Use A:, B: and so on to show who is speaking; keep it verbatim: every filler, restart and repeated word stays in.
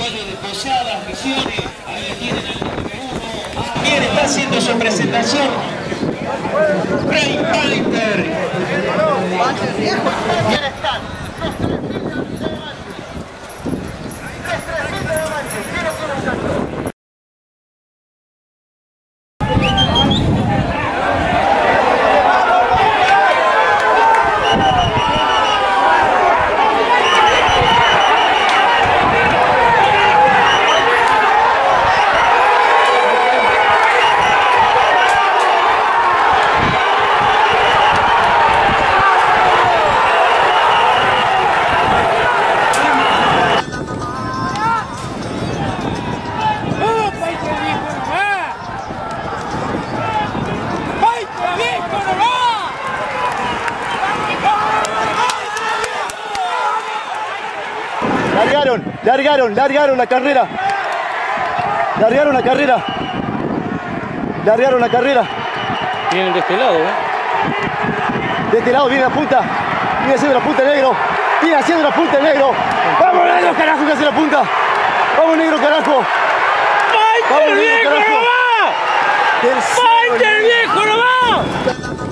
A: Valle de Posadas, Misiones, ahí tienen el número uno. Bien, está haciendo su presentación Ray Panther.
B: Bien están. tres tres siete de avance. cero cero exacto.
C: Largaron, largaron, largaron la carrera. Largaron la carrera. Largaron la carrera.
D: Vienen de este lado, ¿eh?
C: De este lado viene la punta. Viene haciendo la punta negro. Viene haciendo la punta negro. ¡Vamos, negro, carajo, que hace la punta! ¡Vamos, negro, carajo!
D: ¡Fighter, viejo, no va! ¡Fighter, viejo, no va!